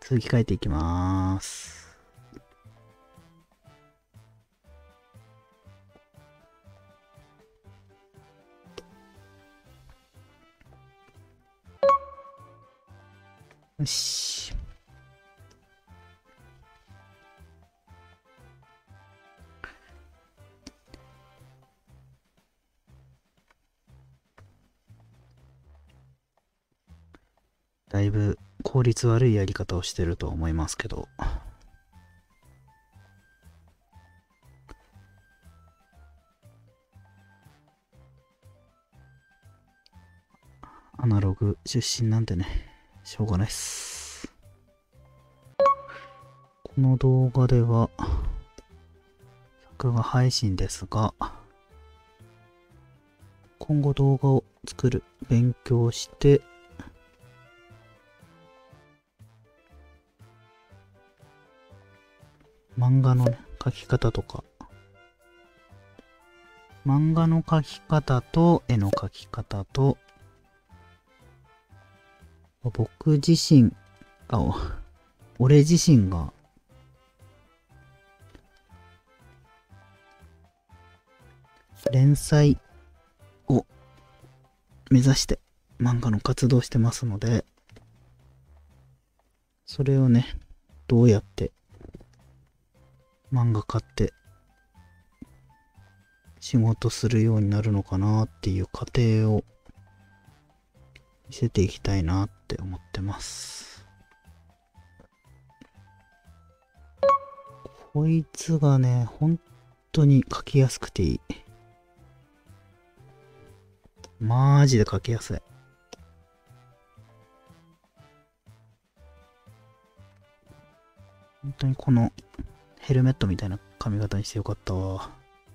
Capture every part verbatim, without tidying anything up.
続き書いていきます。よし。だいぶ効率悪いやり方をしてると思いますけど。アナログ出身なんでね、しょうがないっす。この動画では、作画配信ですが、今後動画を作る勉強をして、漫画のね、描き方とか、漫画の描き方と絵の描き方と、僕自身、あ、俺自身が、連載を目指して漫画の活動してますので、それをね、どうやって漫画家って仕事するようになるのかなっていう過程を見せていきたいなって思ってます。こいつがね、本当に描きやすくていい。マジで描きやすい。本当にこのヘルメットみたいな髪型にしてよかったわ。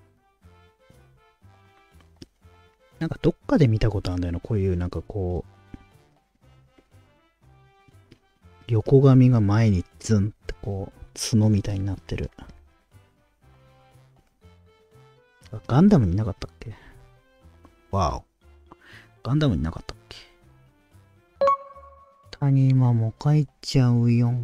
なんかどっかで見たことあるんだよな、こういうなんかこう、横髪が前にズンってこう、角みたいになってる。ガンダムになかったっけ？わお。ガンダムになかったっけ？谷間も書いちゃうよ。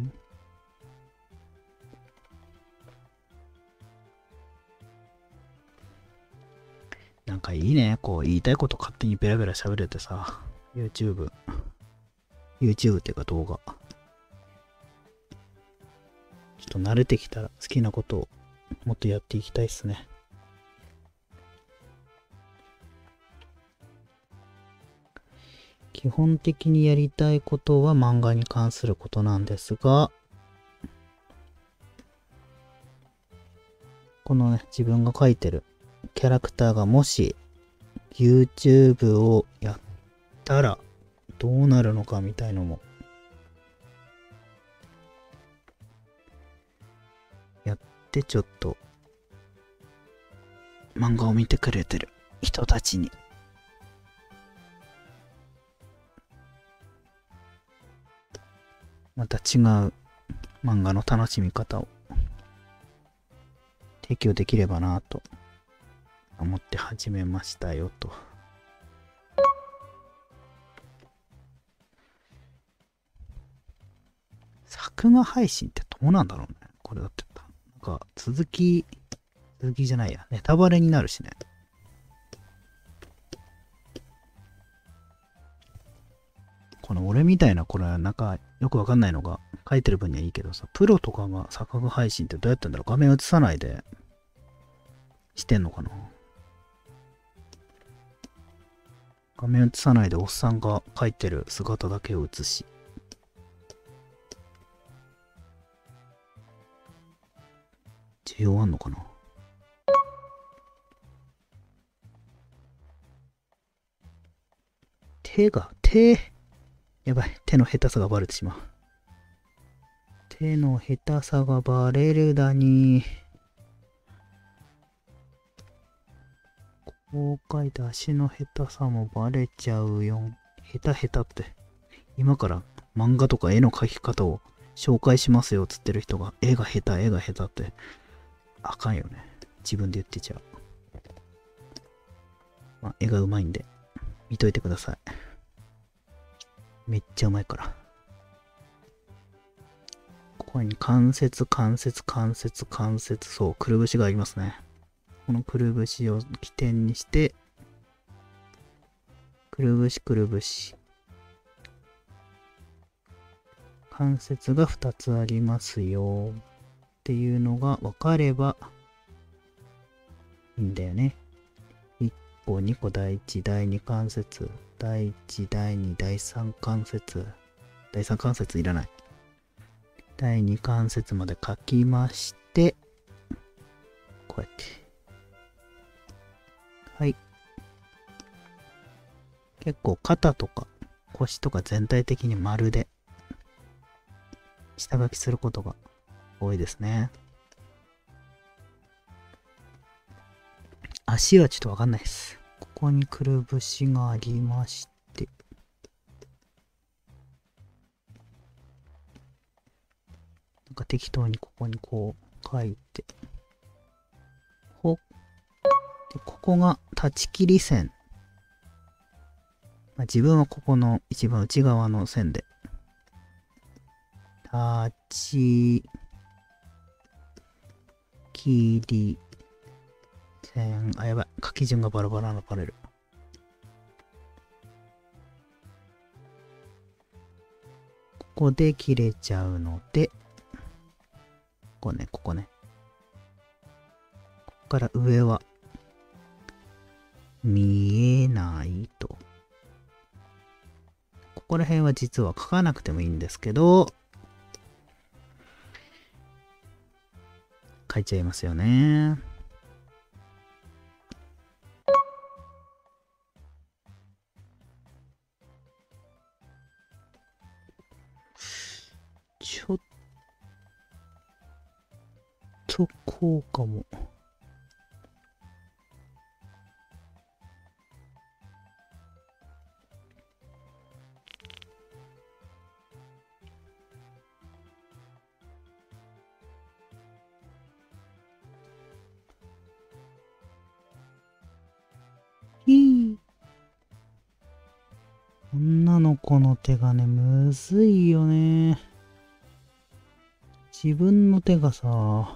なんかいいね。こう言いたいこと勝手にベラベラ喋れてさ。YouTube。YouTube っていうか動画。ちょっと慣れてきたら好きなことをもっとやっていきたいっすね。基本的にやりたいことは漫画に関することなんですが、このね、自分が描いてるキャラクターがもし YouTube をやったらどうなるのかみたいのもやってちょっと漫画を見てくれてる人たちにまた違う漫画の楽しみ方を提供できればなと思って始めましたよと。作画配信ってどうなんだろうね。これだってなんか続き続きじゃないや、ネタバレになるしね。この俺みたいなこれなんかよくわかんないのが書いてる分にはいいけどさ、プロとかが作画配信ってどうやってんだろう。画面映さないでしてんのかな。画面映さないでおっさんが書いてる姿だけを映し、需要あんのかな。手が手やばい、手の下手さがバレてしまう。手の下手さがバレるだに。こう書いて足の下手さもバレちゃうよ。下手下手って。今から漫画とか絵の描き方を紹介しますよつってる人が絵が下手、絵が下手って。あかんよね。自分で言ってちゃう。まあ、絵がうまいんで見といてください。めっちゃうまいから。 ここに関節、関節、関節、関節、そう、くるぶしがありますね。このくるぶしを起点にして、くるぶし、くるぶし。関節がふたつありますよ。っていうのが分かればいいんだよね。いっこ、にこ、だいいち、だいに関節。だいいち、だいに、だいさん関節。だいさん関節いらない。だいに関節まで書きまして、こうやって。はい。結構肩とか腰とか全体的に丸で下書きすることが多いですね。足はちょっとわかんないです。ここにくるぶしがありまして、なんか適当にここにこう書いて、ほっ。で、ここが断ち切り線。まあ、自分はここの一番内側の線で、断ち切り線。あ、やばい。書き順がバラバラなパネル。ここで切れちゃうので、ここね、ここね。ここから上は見えないと。ここら辺は実は書かなくてもいいんですけど、書いちゃいますよね。ちょっとこうかも。ひぃ。女の子の手がね、むずいよね。自分の手がさ、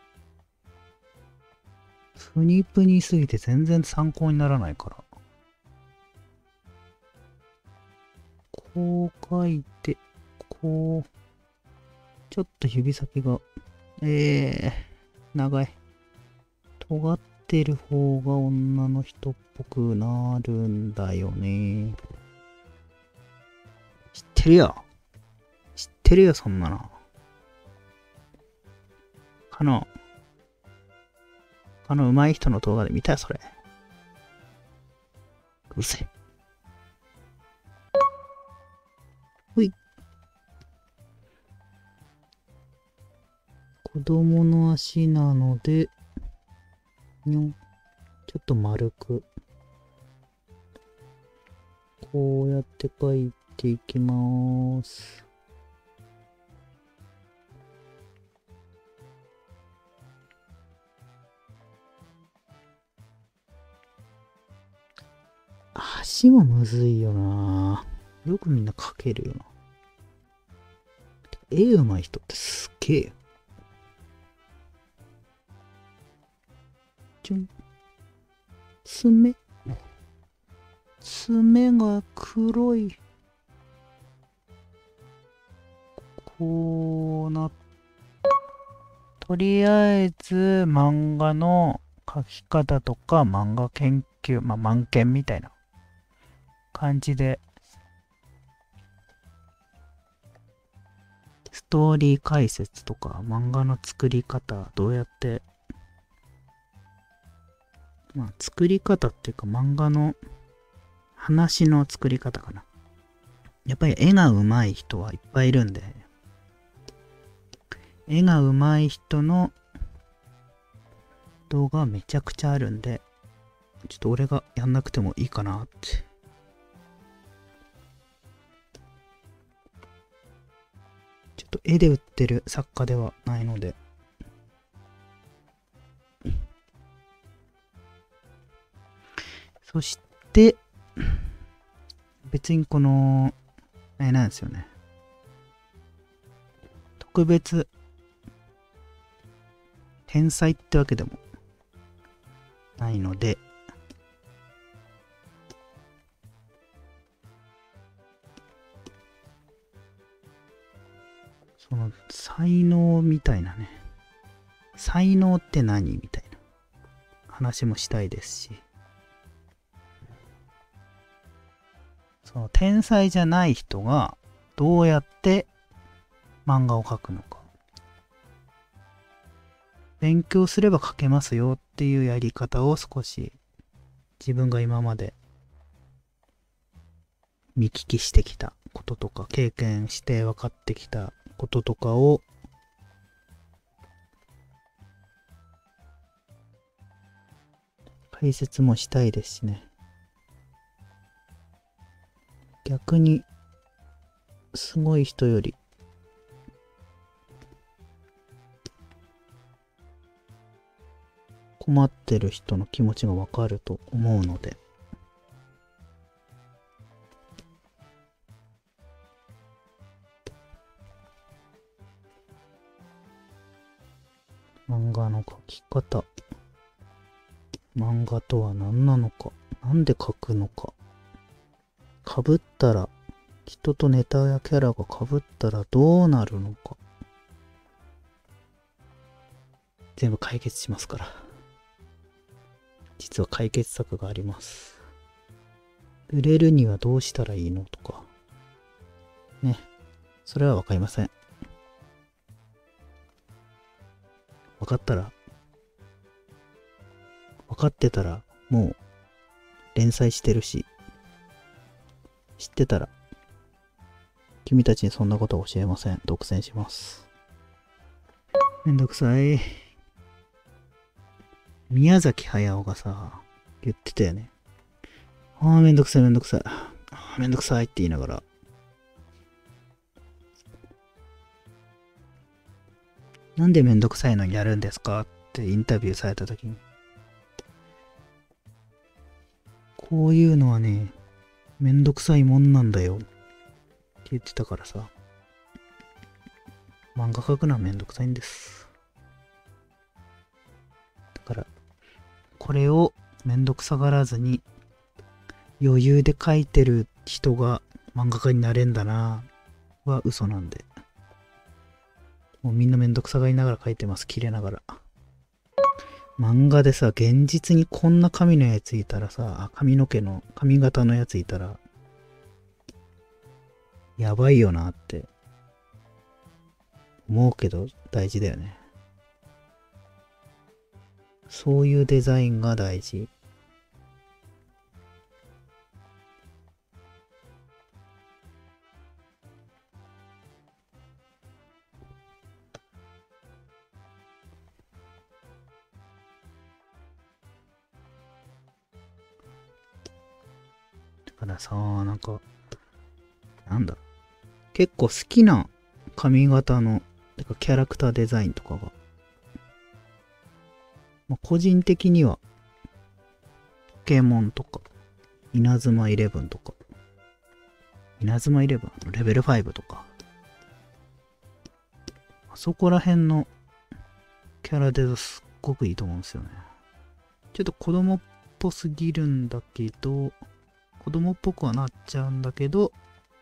プニプニすぎて全然参考にならないから。こう書いて、こう、ちょっと指先が、えー、長い。尖ってる方が女の人っぽくなるんだよね。知ってるよ。知ってるよ、そんなの。かの、かの上手い人の動画で見たよ、それ。うるせえ。ほい。子供の足なので、にょちょっと丸く。こうやって書いていきまーす。足もむずいよな。よくみんな描けるよな。絵うまい人ってすっげえよ。ちょん。爪。爪が黒い。こうな。とりあえず漫画の描き方とか漫画研究、まあ漫研みたいな感じでストーリー解説とか漫画の作り方どうやってまあ作り方っていうか漫画の話の作り方かな。やっぱり絵が上手い人はいっぱいいるんで、絵が上手い人の動画めちゃくちゃあるんで、ちょっと俺がやんなくてもいいかなって。ちょっと絵で売ってる作家ではないので。そして、別にこの、あれなんですよね。 特別天才ってわけでもないので、その才能みたいなね、才能って何みたいな話もしたいですし、その天才じゃない人がどうやって漫画を描くのか、勉強すれば描けますよっていうやり方を少し自分が今まで見聞きしてきたこととか経験して分かってきたこととかを解説もしたいですしね。逆にすごい人より困ってる人の気持ちがわかると思うので、漫画の描き方、漫画とは何なのか、なんで描くのか、被ったら、人とネタやキャラが被ったらどうなるのか、全部解決しますから。実は解決策があります。売れるにはどうしたらいいのとかね、それはわかりません。分かったら、分かってたらもう連載してるし、知ってたら君たちにそんなことは教えません。独占します。めんどくさい。宮崎駿がさ、言ってたよね。ああ、めんどくさいめんどくさい。ああ、めんどくさいって言いながら。なんでめんどくさいのにやるんですかってインタビューされたときに。こういうのはね、めんどくさいもんなんだよ。って言ってたからさ。漫画描くのはめんどくさいんです。だから、これをめんどくさがらずに余裕で描いてる人が漫画家になれんだなは嘘なんで。もうみんなめんどくさがりながら描いてます。切れながら。漫画でさ、現実にこんな髪のやついたらさ、髪の毛の髪型のやついたら、やばいよなって思うけど大事だよね。そういうデザインが大事。だからさ、なんか、なんだ、結構好きな髪型の、てかキャラクターデザインとかが、まあ、個人的には、ポケモンとか、稲妻イレブンとか、稲妻イレブンレベルごとか、あそこら辺のキャラデザすっごくいいと思うんですよね。ちょっと子供っぽすぎるんだけど、子供っぽくはなっちゃうんだけど、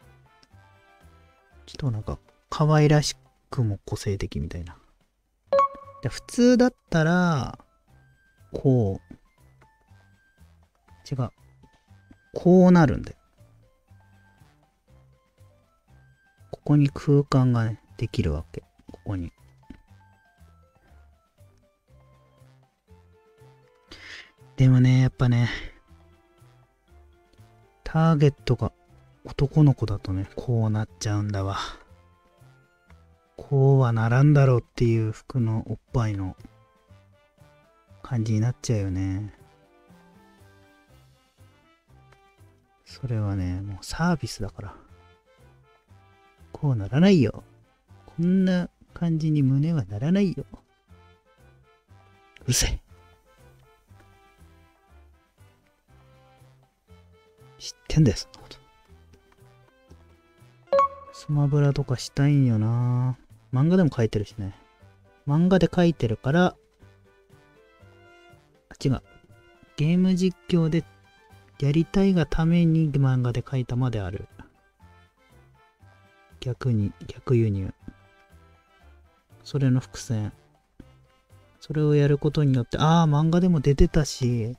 ちょっとなんか可愛らしくも個性的みたいな。で普通だったら、こう、違う。こうなるんだよ。ここに空間がね、できるわけ。ここに。でもね、やっぱね、ターゲットが男の子だとね、こうなっちゃうんだわ。こうはならんだろうっていう服のおっぱいの感じになっちゃうよね。それはね、もうサービスだから。こうならないよ。こんな感じに胸はならないよ。うるせえ。知ってんだよ、そんなこと。スマブラとかしたいんよな。 漫画でも描いてるしね。漫画で描いてるから、あ、違う。ゲーム実況でやりたいがために漫画で描いたまである。逆に、逆輸入。それの伏線。それをやることによって、ああ、漫画でも出てたし、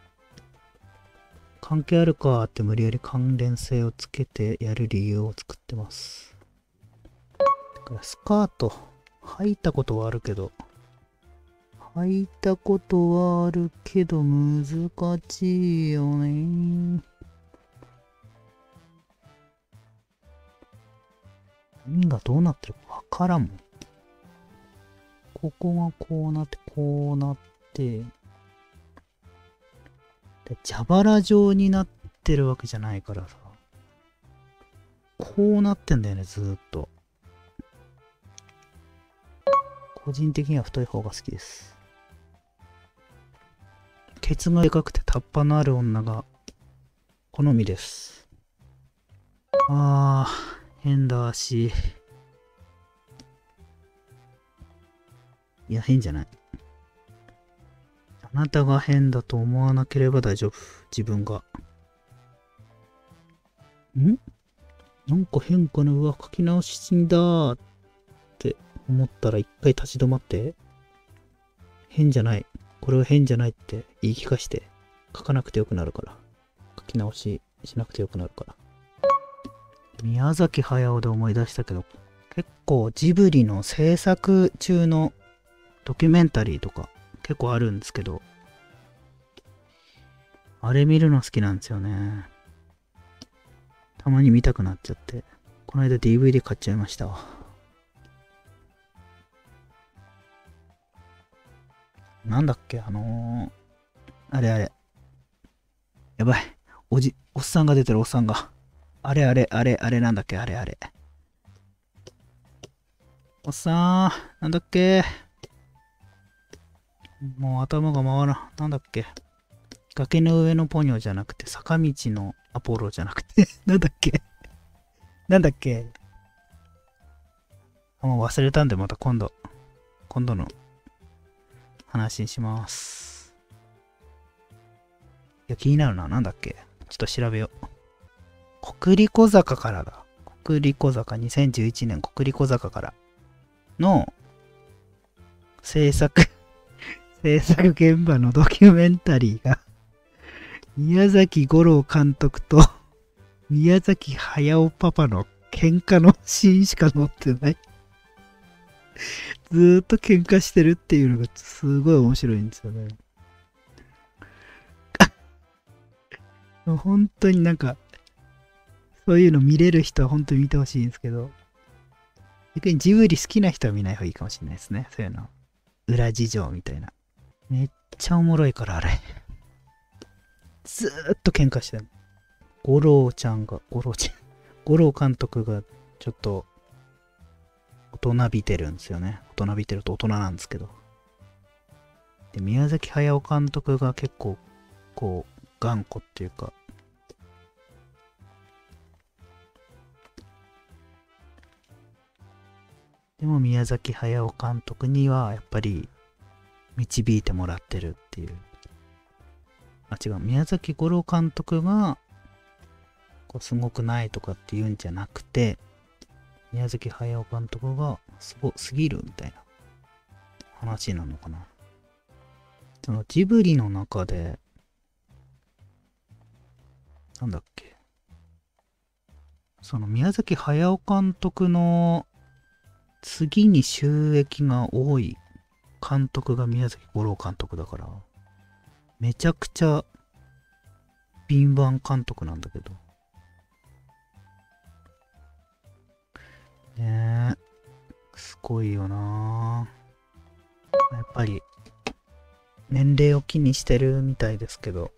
関係あるかって無理やり関連性をつけてやる理由を作ってます。だからスカート、履いたことはあるけど、履いたことはあるけど難しいよね。何がどうなってるかわからんもん。ここがこうなって、こうなって、で蛇腹状になってるわけじゃないからさ。こうなってんだよね、ずーっと。個人的には太い方が好きです。ケツがでかくてタッパのある女が好みです。あー、変だ足。いや、変じゃない。あなたが変だと思わなければ大丈夫。自分が。んなんか変かな。うわ、書き直しすぎだーって思ったら一回立ち止まって。変じゃない。これは変じゃないって言い聞かして。書かなくてよくなるから。書き直ししなくてよくなるから。宮崎駿で思い出したけど、結構ジブリの制作中のドキュメンタリーとか結構あるんですけど、あれ見るの好きなんですよね。たまに見たくなっちゃって、この間 ディーブイディー 買っちゃいましたわ。なんだっけ、あのー、あれあれ。やばい。おじ、おっさんが出てるおっさんが。あれあれ、あれ、あれなんだっけ、あれあれ。おっさん、なんだっけ。もう頭が回らん。なんだっけ。崖の上のポニョじゃなくて、坂道のアポロじゃなくて、なんだっけ。なんだっけ。もう忘れたんで、また今度、今度の話にします。いや、気になるな。なんだっけ。ちょっと調べよう。国立小坂からだ。国立小坂、にせんじゅういちねん国立小坂からの制作、制作現場のドキュメンタリーが、宮崎吾朗監督と宮崎駿パパの喧嘩のシーンしか載ってない。ずーっと喧嘩してるっていうのがすごい面白いんですよね。本当になんか、そういうの見れる人は本当に見てほしいんですけど、逆にジブリ好きな人は見ない方がいいかもしれないですね。そういうの。裏事情みたいな。めっちゃおもろいから、あれ。ずーっと喧嘩してる。五郎ちゃんが、五郎ちゃん、五郎監督がちょっと大人びてるんですよね。大人びてると大人なんですけど。で、宮崎駿監督が結構、こう、頑固っていうか、でも宮崎駿監督にはやっぱり導いてもらってるっていう。あ、違う。宮崎吾朗監督がこうすごくないとかって言うんじゃなくて、宮崎駿監督がすごすぎるみたいな話なのかな。そのジブリの中で、なんだっけ。その宮崎駿監督の次に収益が多い監督が宮崎吾朗監督だから、めちゃくちゃ敏腕監督なんだけど。ねえ、すごいよな。やっぱり、年齢を気にしてるみたいですけど、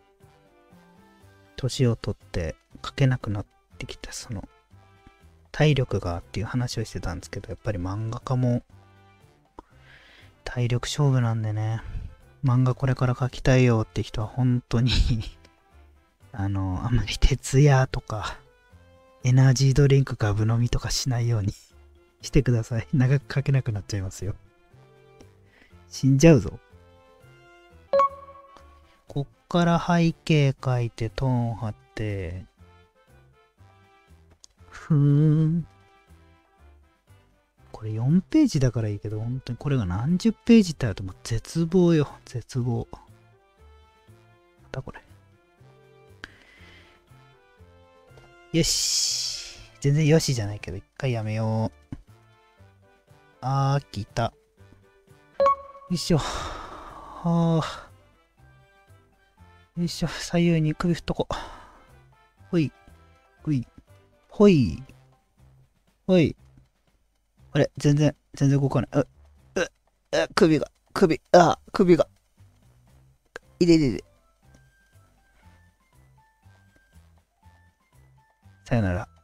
年を取って書けなくなってきた、その、体力がっていう話をしてたんですけど、やっぱり漫画家も体力勝負なんでね、漫画これから描きたいよって人は本当にあの、あんまり徹夜とかエナジードリンクガブ飲みとかしないようにししてください。長く書けなくなっちゃいますよ。死んじゃうぞ。こっから背景書いてトーン貼って、ふーん。これよんページだからいいけど、本当にこれが何十ページってあるともう絶望よ。絶望。またこれ。よし。全然よしじゃないけど、一回やめよう。あー、来た。よいしょ。はあ。よいしょ。左右に首振っとこ。ほい。ほい。ほい。ほい。あれ全然、全然動かない。う、う、う、首が、首、あ、首が。いでいでいで。さよなら。